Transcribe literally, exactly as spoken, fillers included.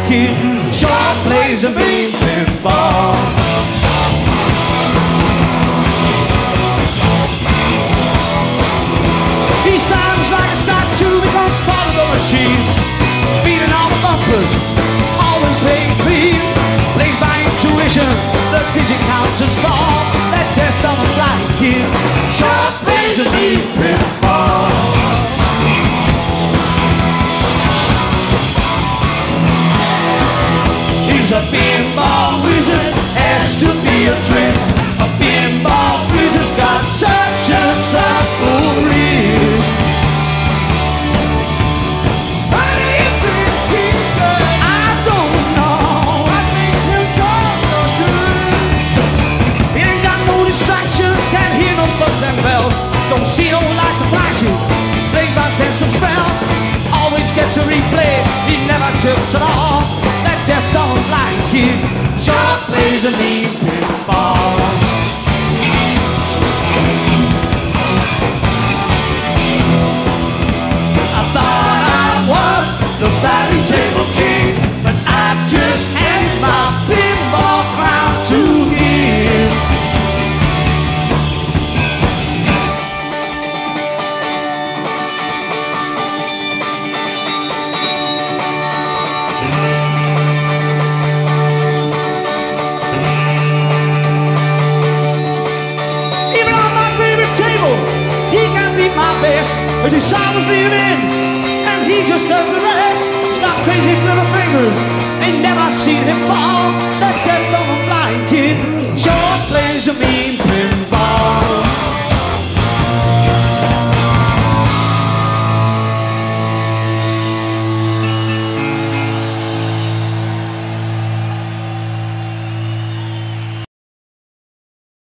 kid sure plays a mean pinball. He stands like a statue, becomes part of the machine, beating all the bumpers, always playing clean. Plays by intuition, the digit counts as four. That deaf, dumb, and blind kid sure plays a mean pinball. He's a pinball wizard, has to be a twist. A pinball wizard's got such a supple wrist. How do you think he's good? I don't know. What makes him so good? He ain't got no distractions, can't hear no buzz and bells, don't see no lights or flashes, plays by sense of smell, always gets a replay, he never tilts at all. That deaf, dumb, and blind kid sure plays a mean pinball. I thought I was the Valley Table King, but I just handed my pinball crown to him. But his son was leaving in, and he just does the rest. He's got crazy little fingers, they never seen him fall. That deaf, dumb, and blind kid sure plays a mean pinball.